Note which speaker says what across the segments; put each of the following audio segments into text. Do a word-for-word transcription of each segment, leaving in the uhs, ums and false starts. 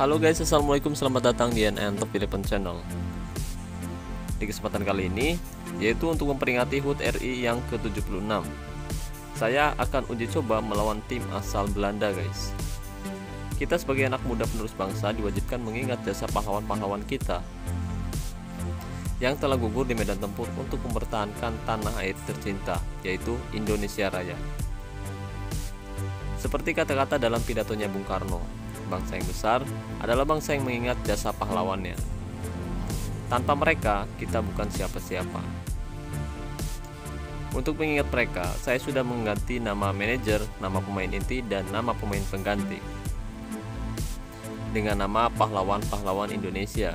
Speaker 1: Halo guys, assalamualaikum, selamat datang di N N Top Philippine Channel. Di kesempatan kali ini, yaitu untuk memperingati H U T R I yang ke tujuh puluh enam, saya akan uji coba melawan tim asal Belanda guys. Kita sebagai anak muda penerus bangsa diwajibkan mengingat jasa pahlawan-pahlawan kita yang telah gugur di medan tempur untuk mempertahankan tanah air tercinta, yaitu Indonesia Raya. Seperti kata-kata dalam pidatonya Bung Karno, bangsa yang besar adalah bangsa yang mengingat jasa pahlawannya. Tanpa mereka, kita bukan siapa-siapa. Untuk mengingat mereka, saya sudah mengganti nama manajer, nama pemain inti, dan nama pemain pengganti dengan nama pahlawan-pahlawan Indonesia.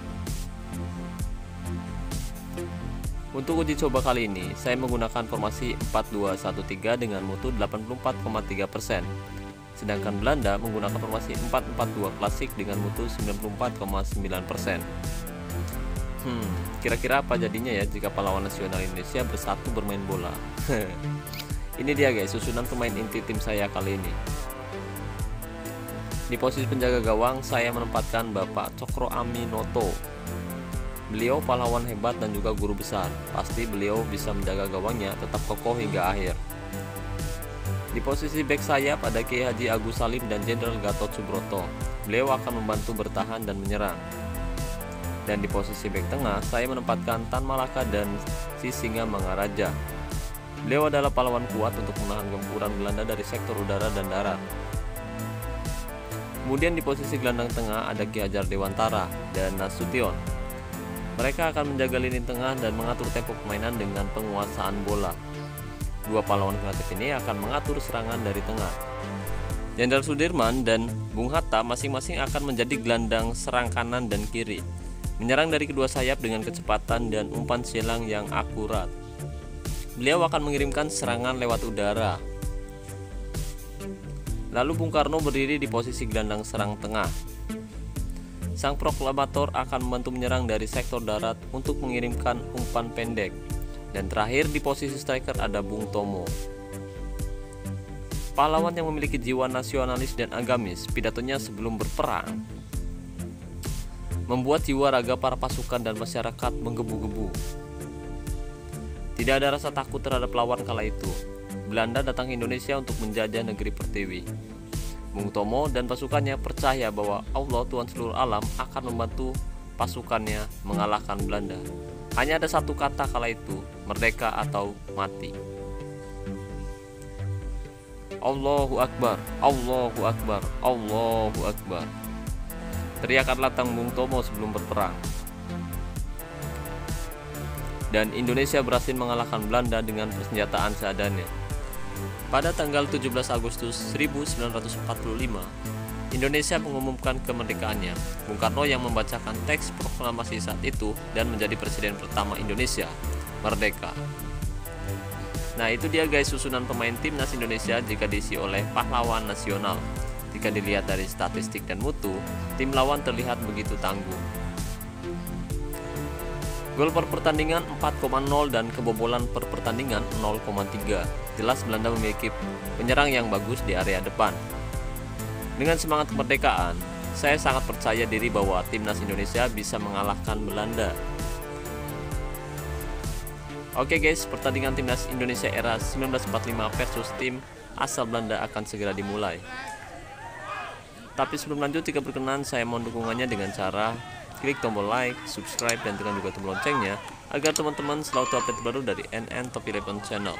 Speaker 1: Untuk uji coba kali ini, saya menggunakan formasi empat dua satu tiga dengan mutu delapan puluh empat koma tiga persen. Sedangkan Belanda menggunakan formasi empat empat dua klasik dengan mutu sembilan puluh empat koma sembilan persen. Hmm, kira-kira apa jadinya ya jika pahlawan nasional Indonesia bersatu bermain bola? Ini dia guys, susunan pemain inti tim saya kali ini. Di posisi penjaga gawang, saya menempatkan Bapak Cokro Aminoto. Beliau pahlawan hebat dan juga guru besar. Pasti beliau bisa menjaga gawangnya tetap kokoh hingga akhir. Di posisi bek sayap ada Kiai Haji Agus Salim dan Jenderal Gatot Subroto. Beliau akan membantu bertahan dan menyerang. Dan di posisi bek tengah, saya menempatkan Tan Malaka dan Si Singa Mangaraja. Beliau adalah pahlawan kuat untuk menahan gempuran Belanda dari sektor udara dan darat. Kemudian di posisi gelandang tengah ada Ki Hajar Dewantara dan Nasution. Mereka akan menjaga lini tengah dan mengatur tempo permainan dengan penguasaan bola. Dua pahlawan kreatif ini akan mengatur serangan dari tengah. Jenderal Sudirman dan Bung Hatta masing-masing akan menjadi gelandang serang kanan dan kiri, menyerang dari kedua sayap dengan kecepatan dan umpan silang yang akurat. Beliau akan mengirimkan serangan lewat udara. Lalu Bung Karno berdiri di posisi gelandang serang tengah. Sang proklamator akan membantu menyerang dari sektor darat untuk mengirimkan umpan pendek. Dan terakhir di posisi striker ada Bung Tomo. Pahlawan yang memiliki jiwa nasionalis dan agamis, pidatonya sebelum berperang membuat jiwa raga para pasukan dan masyarakat menggebu-gebu. Tidak ada rasa takut terhadap lawan kala itu. Belanda datang ke Indonesia untuk menjajah negeri Pertiwi. Bung Tomo dan pasukannya percaya bahwa Allah Tuhan seluruh alam akan membantu pasukannya mengalahkan Belanda. Hanya ada satu kata kala itu, merdeka atau mati. Allahu Akbar, Allahu Akbar, Allahu Akbar. Teriakan lantang Bung Tomo sebelum berperang. Dan Indonesia berhasil mengalahkan Belanda dengan persenjataan seadanya. Pada tanggal tujuh belas Agustus seribu sembilan ratus empat puluh lima, Indonesia mengumumkan kemerdekaannya. Bung Karno yang membacakan teks proklamasi saat itu dan menjadi presiden pertama Indonesia, merdeka. Nah itu dia guys susunan pemain timnas Indonesia jika diisi oleh pahlawan nasional. Jika dilihat dari statistik dan mutu, tim lawan terlihat begitu tangguh. Gol per pertandingan empat koma nol dan kebobolan per pertandingan nol koma tiga. Jelas Belanda memiliki penyerang yang bagus di area depan. Dengan semangat kemerdekaan, saya sangat percaya diri bahwa timnas Indonesia bisa mengalahkan Belanda. Oke guys, pertandingan timnas Indonesia era seribu sembilan ratus empat puluh lima versus tim asal Belanda akan segera dimulai. Tapi sebelum lanjut, jika berkenan saya mohon dukungannya dengan cara klik tombol like, subscribe, dan tekan juga tombol loncengnya agar teman-teman selalu update terbaru dari N N Top Philippine Channel.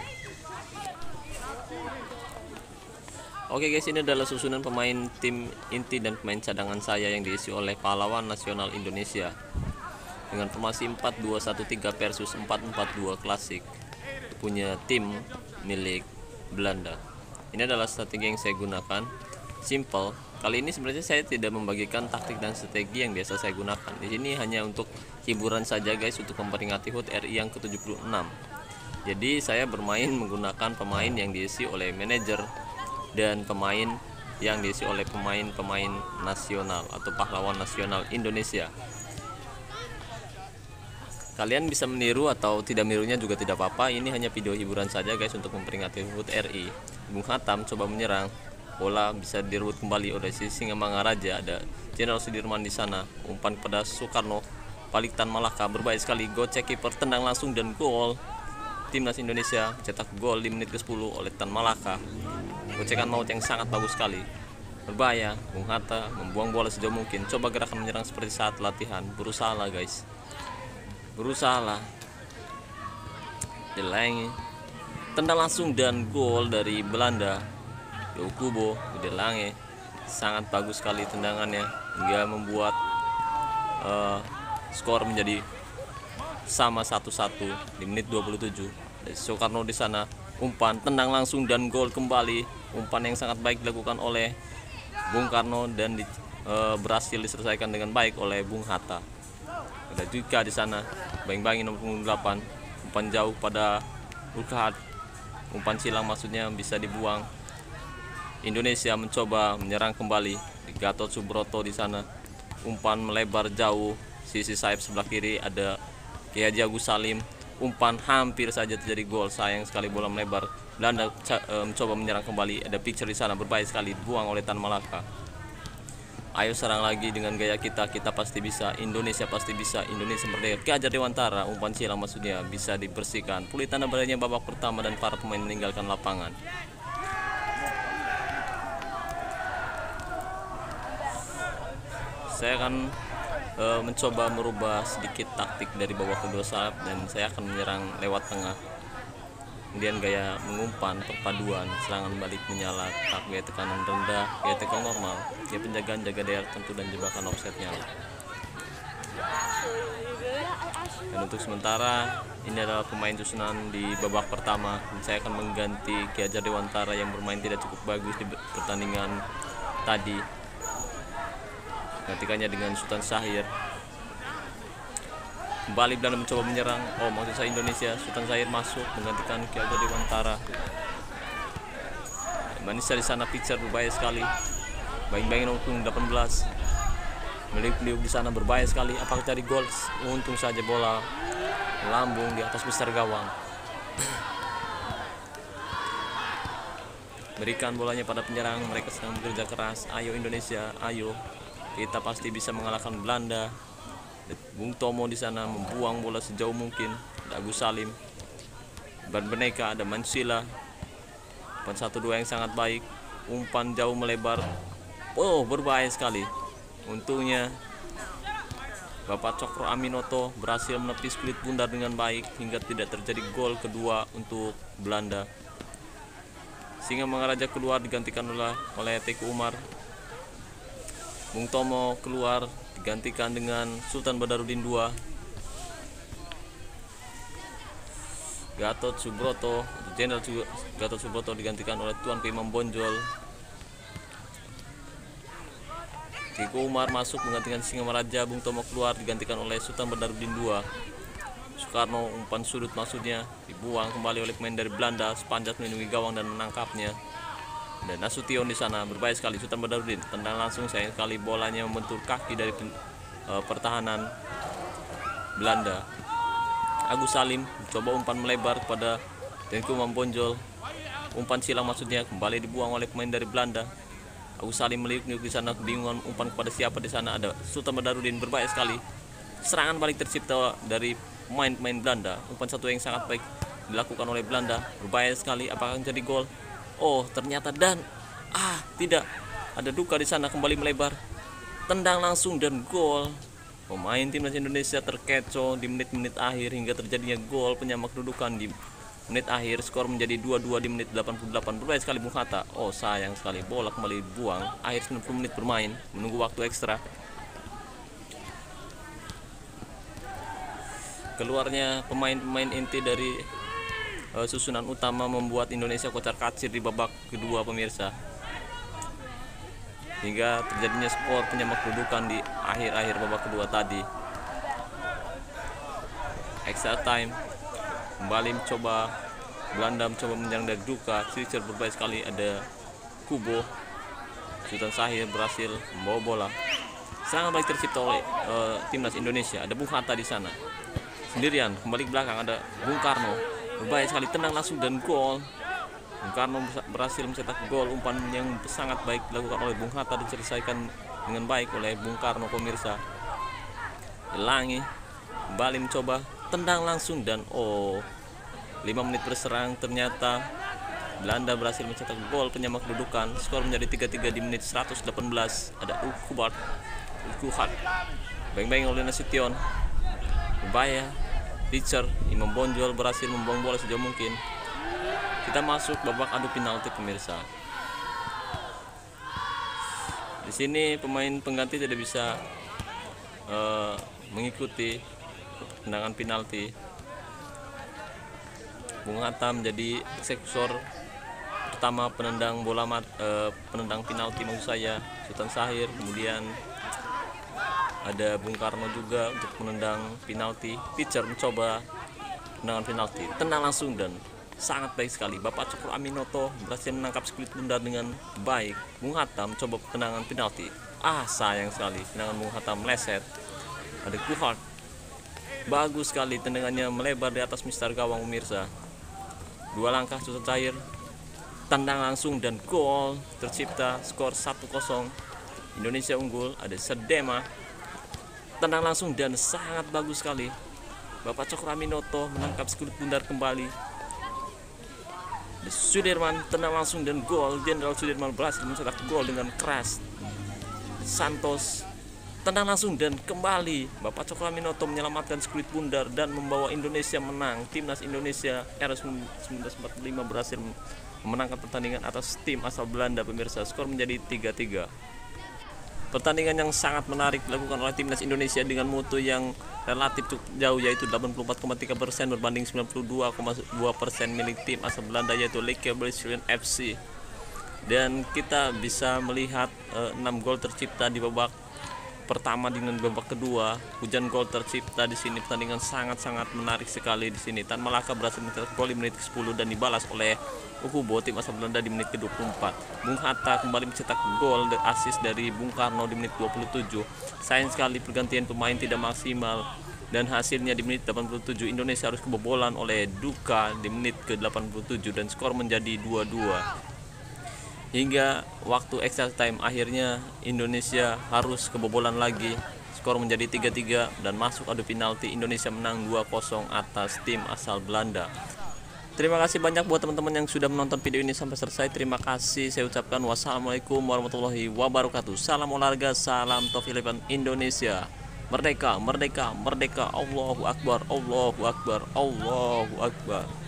Speaker 1: Oke guys, ini adalah susunan pemain tim inti dan pemain cadangan saya yang diisi oleh pahlawan nasional Indonesia dengan formasi empat dua satu tiga versus empat empat dua klasik punya tim milik Belanda. Ini adalah strategi yang saya gunakan, simple. Kali ini sebenarnya saya tidak membagikan taktik dan strategi yang biasa saya gunakan. Di sini hanya untuk hiburan saja guys, untuk memperingati H U T R I yang ke tujuh puluh enam. Jadi saya bermain menggunakan pemain yang diisi oleh manajer dan pemain yang diisi oleh pemain-pemain nasional atau pahlawan nasional Indonesia. Kalian bisa meniru atau tidak menirunya juga tidak apa-apa. Ini hanya video hiburan saja guys untuk memperingati H U T R I. Bung Hatam coba menyerang. Bola bisa direbut kembali oleh si Singamangaraja. Ada Jenderal Sudirman di sana. Umpan pada Soekarno. Balik Tan Malaka, berbahaya sekali. Gocek kiper, tendang langsung dan gol. Timnas Indonesia cetak gol di menit ke sepuluh oleh Tan Malaka. Gocekan maut yang sangat bagus sekali. Berbahaya. Bung Hatta membuang bola sejauh mungkin. Coba gerakan menyerang seperti saat latihan. Berusaha lah guys. Berusaha lah. Delange tendang langsung dan gol dari Belanda. Kubo Delange sangat bagus sekali tendangannya hingga membuat uh, skor menjadi sama satu satu di menit dua puluh tujuh. Soekarno di sana umpan tendang langsung dan gol kembali. Umpan yang sangat baik dilakukan oleh Bung Karno dan di, uh, berhasil diselesaikan dengan baik oleh Bung Hatta. Ada juga di sana Bang-Bangi nomor punggung delapan, umpan jauh pada Ulkahat. Umpan silang maksudnya bisa dibuang. Indonesia mencoba menyerang kembali. Di Gatot Subroto di sana. Umpan melebar jauh. Sisi sayap sebelah kiri ada Ki Haji Agus Salim. Umpan hampir saja terjadi gol. Sayang sekali bola melebar. Belanda e, mencoba menyerang kembali. Ada picture di sana, berbahaya sekali, dibuang oleh Tan Malaka. Ayo serang lagi dengan gaya kita. Kita pasti bisa. Indonesia pasti bisa. Indonesia merdeka. Ki Hajar Dewantara. Umpan silang maksudnya bisa dibersihkan. Pulih tanda badannya babak pertama dan para pemain meninggalkan lapangan. Saya akan e, mencoba merubah sedikit taktik dari babak kedua saat dan saya akan menyerang lewat tengah. Kemudian gaya mengumpan, perpaduan, serangan balik menyala, tak gaya tekanan rendah, gaya tekan normal, gaya penjagaan jaga daerah tentu dan jebakan offset nyala. Dan untuk sementara ini adalah pemain susunan di babak pertama. Dan saya akan mengganti Ki Hajar Dewantara yang bermain tidak cukup bagus di pertandingan tadi. Gantikannya dengan Sultan Syahir. Kembali Belanda mencoba menyerang. Oh, maksud saya Indonesia. Sultan Syahir masuk menggantikan Ki Hajar Dewantara. Manisa di sana pitcher berbahaya sekali. Baing-baing nomor delapan belas. Meliuk-liuk di sana berbahaya sekali. Apakah cari gol? Untung saja bola melambung di atas besar gawang. Berikan bolanya pada penyerang. Mereka sedang bekerja keras. Ayo Indonesia, ayo. Kita pasti bisa mengalahkan Belanda. Bung Tomo di sana membuang bola sejauh mungkin. Ada Agus Salim. Ban Beneka, ada Mansila. Umpan satu dua yang sangat baik. Umpan jauh melebar. Oh, berbahaya sekali. Untungnya Bapak Cokro Aminoto berhasil menepis kulit bundar dengan baik hingga tidak terjadi gol kedua untuk Belanda. Singamangaraja keluar digantikan oleh, oleh Teku Umar. Bung Tomo keluar digantikan dengan Sultan Badarudin kedua. Gatot Subroto, Jenderal Gatot Subroto digantikan oleh Tuan Imam Bonjol. Teku Umar masuk menggantikan Singamangaraja. Bung Tomo keluar digantikan oleh Sultan Badarudin kedua. Soekarno umpan sudut maksudnya dibuang kembali oleh pemain dari Belanda. Sepanjat melindungi gawang dan menangkapnya. Dan Nasution di sana berbahaya sekali. Sultan Badarudin tendang langsung, sayang sekali bolanya membentur kaki dari uh, pertahanan Belanda. Agus Salim coba umpan melebar kepada Tengku Mambonjol. Umpan silang maksudnya kembali dibuang oleh pemain dari Belanda. Agus Salim meliuk-liuk di sana, kebingungan umpan kepada siapa di sana. Ada Sultan Badarudin, berbahaya sekali. Serangan balik tercipta dari pemain-pemain Belanda. Umpan satu yang sangat baik dilakukan oleh Belanda, berbahaya sekali. Apakah menjadi gol? Oh, ternyata dan ah tidak, ada duka di sana, kembali melebar, tendang langsung dan gol. Pemain timnas Indonesia terkecoh di menit-menit akhir hingga terjadinya gol penyamak kedudukan di menit akhir. Skor menjadi dua dua di menit delapan puluh delapan. Berbahaya sekali Bung Hatta. Oh, sayang sekali bola kembali dibuang. Akhir sembilan puluh menit bermain, menunggu waktu ekstra. Keluarnya pemain-pemain inti dari Uh, susunan utama membuat Indonesia kocar-kacir di babak kedua pemirsa, hingga terjadinya skor penyamak kedudukan di akhir-akhir babak kedua tadi. Extra time kembali mencoba Belanda mencoba menyerang dari duka. Switcher berbahaya sekali, ada Kubo. Sultan Syahir berhasil membawa bola. Serangan baik tercipta oleh uh, timnas Indonesia. Ada Bung Hatta di sana sendirian, kembali ke belakang ada Bung Karno. Berbahaya sekali, tendang langsung dan gol. Bung Karno berhasil mencetak gol. Umpan yang sangat baik dilakukan oleh Bung Hatta diselesaikan dengan baik oleh Bung Karno pemirsa. Langi kembali mencoba tendang langsung dan oh, lima menit berserang ternyata Belanda berhasil mencetak gol penyamak kedudukan. Skor menjadi tiga tiga di menit seratus delapan belas. Ada Ukubat, Ukuhat, beng-beng oleh Nasution. Berbahaya. Richard Imam Bonjol berhasil membuang bola sejauh mungkin. Kita masuk babak adu penalti pemirsa. Di sini pemain pengganti tidak bisa uh, mengikuti tendangan penalti. Bung Hatta menjadi eksekutor pertama penendang bola mat, uh, penendang penalti maksud saya, Sultan Syahir. Kemudian ada Bung Karno juga untuk menendang penalti. Pitcher mencoba tendangan penalti, tenang langsung dan sangat baik sekali. Bapak Cokro Aminoto berhasil menangkap skulit bundar dengan baik. Bung Hatta mencoba tendangan penalti. Ah, sayang sekali tendangan Bung Hatta meleset. Ada Kuhart, bagus sekali tendangannya melebar di atas mistar gawang pemirsa. Dua langkah Sultan Syahir, tendang langsung dan gol tercipta. Skor satu kosong, Indonesia unggul. Ada Sedema, tendang langsung dan sangat bagus sekali. Bapak Cokro Aminoto menangkap skulit bundar kembali. Sudirman tendang langsung dan gol. Jenderal Sudirman berhasil mencetak gol dengan keras. Santos tendang langsung dan kembali Bapak Cokro Aminoto menyelamatkan skulit bundar dan membawa Indonesia menang. Timnas Indonesia era seribu sembilan ratus empat puluh lima berhasil memenangkan pertandingan atas tim asal Belanda pemirsa. Skor menjadi tiga tiga. Pertandingan yang sangat menarik dilakukan oleh timnas Indonesia dengan mutu yang relatif cukup jauh, yaitu delapan puluh empat koma tiga persen berbanding sembilan puluh dua koma dua persen milik tim asal Belanda, yaitu Leke Brazilian F C. Dan kita bisa melihat uh, enam gol tercipta di babak pertama dengan babak kedua. Hujan gol tercipta di sini. Pertandingan sangat-sangat menarik sekali di sini. Tan Malaka berhasil mencetak gol di menit ke sepuluh dan dibalas oleh Ukubo tim asal Belanda di menit ke dua puluh empat. Bung Hatta kembali mencetak gol dan assist dari Bung Karno di menit dua puluh tujuh. Sayang sekali pergantian pemain tidak maksimal dan hasilnya di menit delapan puluh tujuh Indonesia harus kebobolan oleh Duka di menit ke delapan puluh tujuh dan skor menjadi dua dua. Hingga waktu extra time akhirnya Indonesia harus kebobolan lagi. Skor menjadi tiga tiga dan masuk adu penalti. Indonesia menang dua kosong atas tim asal Belanda. Terima kasih banyak buat teman-teman yang sudah menonton video ini sampai selesai. Terima kasih. Saya ucapkan wassalamualaikum warahmatullahi wabarakatuh. Salam olahraga, salam Tofilipan Indonesia. Merdeka, merdeka, merdeka. Allahu Akbar, Allahu Akbar, Allahu Akbar.